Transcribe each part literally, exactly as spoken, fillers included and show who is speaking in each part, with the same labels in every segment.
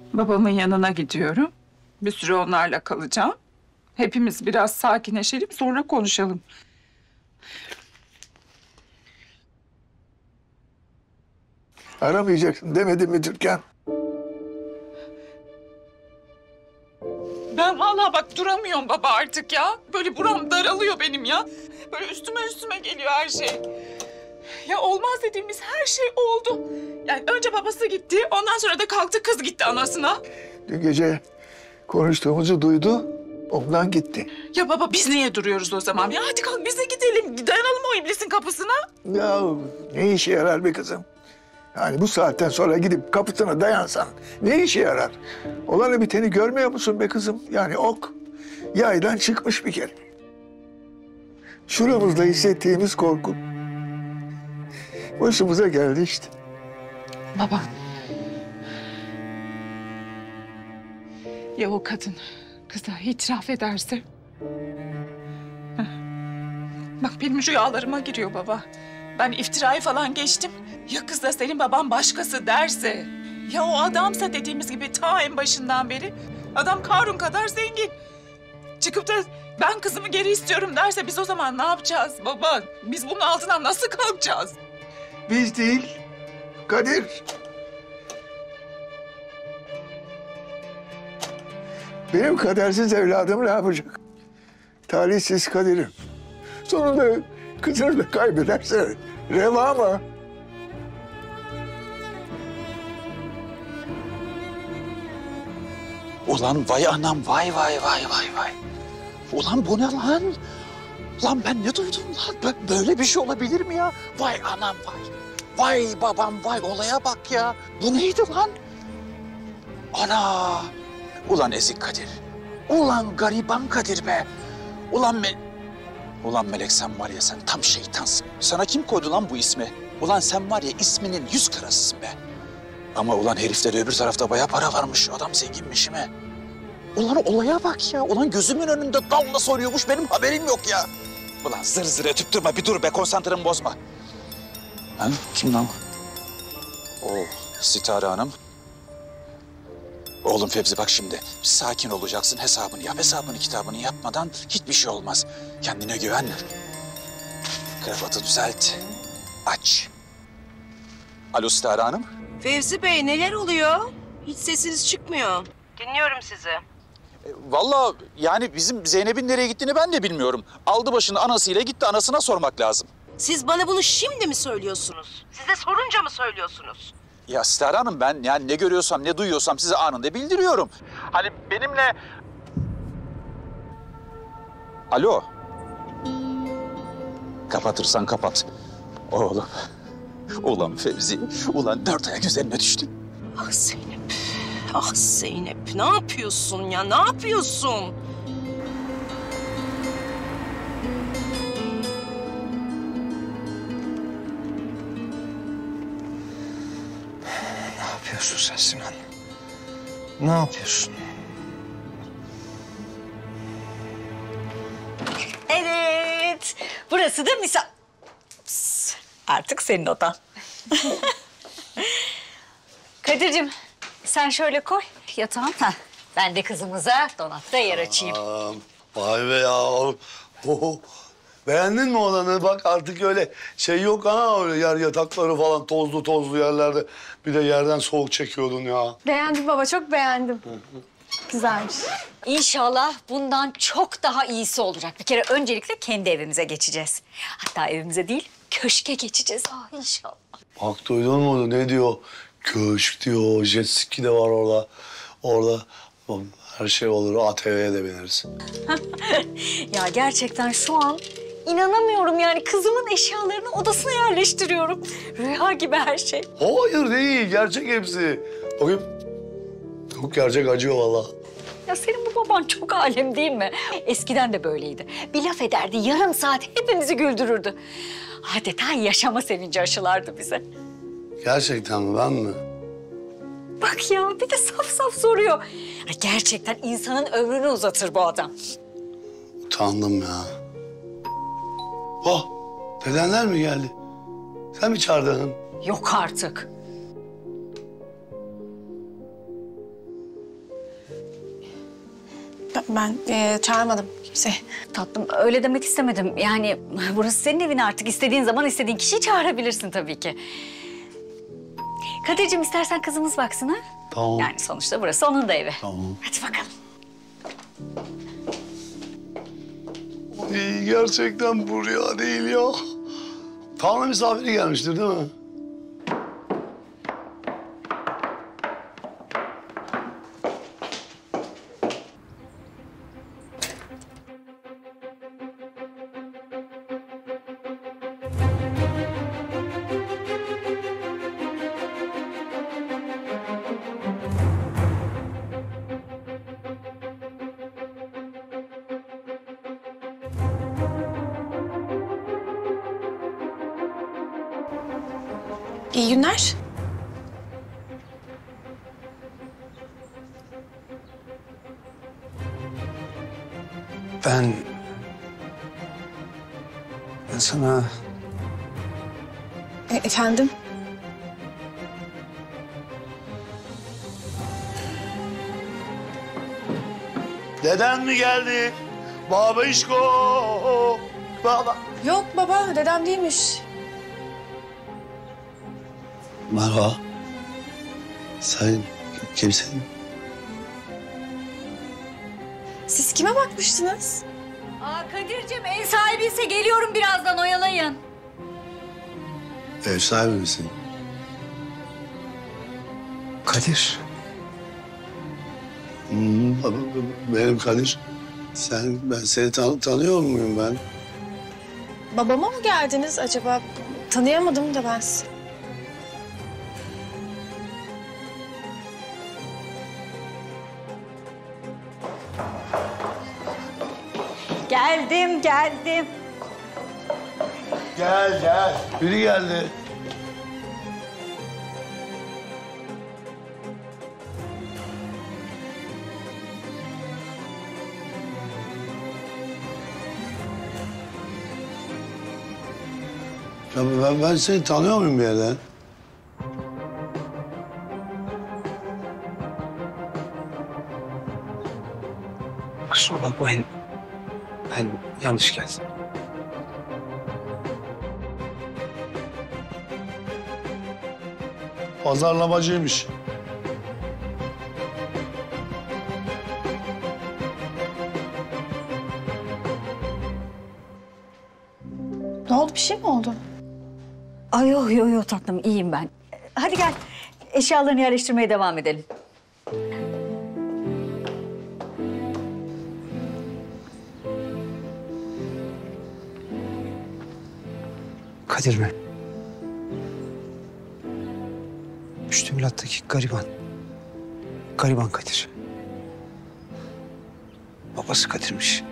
Speaker 1: Babamın yanına gidiyorum. Bir süre onlarla kalacağım. Hepimiz biraz sakinleşelim, sonra konuşalım.
Speaker 2: Aramayacaksın demedim mi Türkan?
Speaker 1: Ben vallahi bak duramıyorum baba artık ya. Böyle buram daralıyor benim ya. Böyle üstüme üstüme geliyor her şey. Ya olmaz dediğimiz her şey oldu. Yani önce babası gitti, ondan sonra da kalktı kız gitti anasına.
Speaker 2: Dün gece konuştuğumuzu duydu, ondan gitti.
Speaker 1: Ya baba biz niye duruyoruz o zaman? Ya hadi kalk biz de gidelim. Dayanalım o iblisin kapısına.
Speaker 2: Ya ne işe yarar be kızım? Yani bu saatten sonra gidip kapısına dayansan ne işe yarar? Olanı biteni görmüyor musun be kızım? Yani ok yaydan çıkmış bir kere. Şuramızda hissettiğimiz korku başımıza geldi işte.
Speaker 1: Baba. Ya o kadın kıza itiraf ederse? Heh. Bak benim rüyalarıma giriyor baba. Ben iftirayı falan geçtim. Ya kız da senin baban başkası derse? Ya o adamsa dediğimiz gibi ta en başından beri adam Karun kadar zengin. Çıkıp da ben kızımı geri istiyorum derse biz o zaman ne yapacağız baba? Biz bunun altından nasıl kalkacağız?
Speaker 2: Biz değil, Kadir. Benim kadersiz evladım ne yapacak? Talihsiz Kadir'im. Sonunda kızını da kaybederse reva mı?
Speaker 3: Ulan vay anam vay vay vay vay vay. Ulan bu ne lan? Lan ben ne duydum lan? Bö- Böyle bir şey olabilir mi ya? Vay anam vay. Vay babam vay olaya bak ya. Bu neydi lan? Ana. Ulan ezik Kadir. Ulan gariban Kadir be. Ulan me... Ulan Melek sen var ya sen tam şeytansın. Sana kim koydu lan bu ismi? Ulan sen var ya isminin yüz karasısın be. Ama ulan herifte de öbür tarafta bayağı para varmış. Adam zenginmiş mi? Ulan olaya bak ya. Ulan gözümün önünde dalla soruyormuş. Benim haberim yok ya. Ulan zır zır ötüp durma. Bir dur be konsantremi bozma. Ha? Kim lan? Oo, Sitare Hanım. Oğlum Fevzi bak şimdi. Sakin olacaksın. Hesabını yap. Hesabını kitabını yapmadan hiçbir şey olmaz. Kendine güven. Kravatı düzelt. Aç. Alo Sitare Hanım.
Speaker 4: Fevzi Bey neler oluyor? Hiç sesiniz çıkmıyor. Dinliyorum sizi.
Speaker 3: E, Vallahi yani bizim Zeynep'in nereye gittiğini ben de bilmiyorum. Aldı başını anasıyla gitti, anasına sormak lazım.
Speaker 4: Siz bana bunu şimdi mi söylüyorsunuz? Size sorunca mı söylüyorsunuz?
Speaker 3: Ya Sitare Hanım ben yani ne görüyorsam ne duyuyorsam size anında bildiriyorum. Hani benimle... Alo. Kapatırsan kapat. Oğlum. Ulan Fevzi. Ulan dört ayak üzerine düştüm.
Speaker 4: Ah Zeynep. Ah Zeynep. Ne yapıyorsun ya? Ne yapıyorsun?
Speaker 5: Ne yapıyorsun sen Sinan? Ne yapıyorsun?
Speaker 6: Evet. Burası da misal... Artık senin odan. Kadir'cim sen şöyle koy yatağın. Heh. Ben de kızımıza dolapta yer açayım.
Speaker 7: Aa, vay be ya. Oho. Beğendin mi olanı? Bak artık öyle şey yok ha, öyle yer yatakları falan tozlu tozlu yerlerde. Bir de yerden soğuk çekiyordun ya.
Speaker 8: Beğendim baba, çok beğendim. Güzelmiş.
Speaker 6: İnşallah bundan çok daha iyisi olacak. Bir kere öncelikle kendi evimize geçeceğiz. Hatta evimize değil, köşke geçeceğiz. Ah inşallah.
Speaker 7: Bak duydun mu ne diyor? Köşk diyor, jet ski de var orada. Orada her şey olur, A T V'ye de bineriz.
Speaker 6: Ya gerçekten şu an inanamıyorum yani kızımın eşyalarını odasına yerleştiriyorum. Rüya gibi her şey.
Speaker 7: Hayır değil, gerçek hepsi. Bakayım. Çok gerçek, acıyor vallahi.
Speaker 6: Ya senin bu baban çok alem değil mi? Eskiden de böyleydi. Bir laf ederdi, yarım saat hepimizi güldürürdü. Adeta yaşama sevinci aşılardı bize.
Speaker 7: Gerçekten mi, ben mi?
Speaker 6: Bak ya bir de saf saf soruyor. Ya gerçekten insanın ömrünü uzatır bu adam.
Speaker 7: Utandım ya. Oh, dedenler mi geldi? Sen mi çağırdın?
Speaker 6: Yok artık.
Speaker 8: Ben e, çağırmadım kimseyi.
Speaker 6: Tatlım öyle demek istemedim. Yani burası senin evin artık. İstediğin zaman istediğin kişiyi çağırabilirsin tabii ki. Kadir'cim istersen kızımız baksın ha?
Speaker 7: Tamam.
Speaker 6: Yani sonuçta burası onun da evi.
Speaker 7: Tamam.
Speaker 6: Hadi bakalım.
Speaker 7: Ay, gerçekten bu rüya değil ya. Tanrı misafiri gelmiştir değil mi?
Speaker 8: İyi günler.
Speaker 5: Ben... Ben sana...
Speaker 8: E, efendim?
Speaker 7: Deden mi geldi? Baba işko. Baba.
Speaker 8: Yok baba, dedem değilmiş.
Speaker 7: Merhaba. Sen kimsin?
Speaker 8: Siz kime bakmıştınız?
Speaker 6: Aa Kadir'cim ev sahibi ise geliyorum birazdan oyalayın.
Speaker 7: Ev sahibi misin?
Speaker 5: Kadir.
Speaker 7: Hmm, baba, benim Kadir. Sen, ben seni tan tanıyor muyum ben?
Speaker 8: Babama mı geldiniz acaba? Tanıyamadım da ben sizi.
Speaker 6: Geldim geldim.
Speaker 7: Gel, gel. Biri geldi. Ya ben, ben seni tanıyor muyum bir yerden?
Speaker 5: Kusura bakmayın. Ben yanlış geldim.
Speaker 7: Pazarlamacıymış.
Speaker 8: Ne oldu, bir şey mi oldu?
Speaker 6: Ay yok yok yok tatlım iyiyim ben. Hadi gel eşyalarını yerleştirmeye devam edelim.
Speaker 5: Kadir mi? Müştemilattaki gariban. Gariban Kadir. Babası Kadir'miş.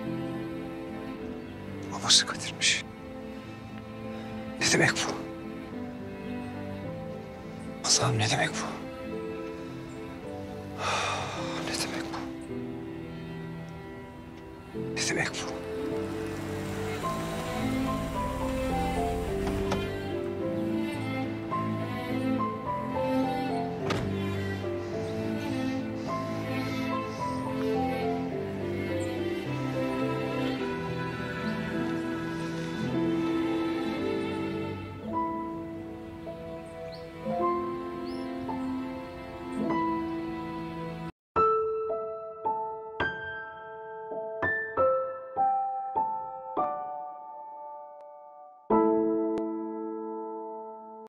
Speaker 5: Babası Kadir'miş. Ne demek bu? Allah'ım ne demek bu? Ne demek bu? Ne demek bu?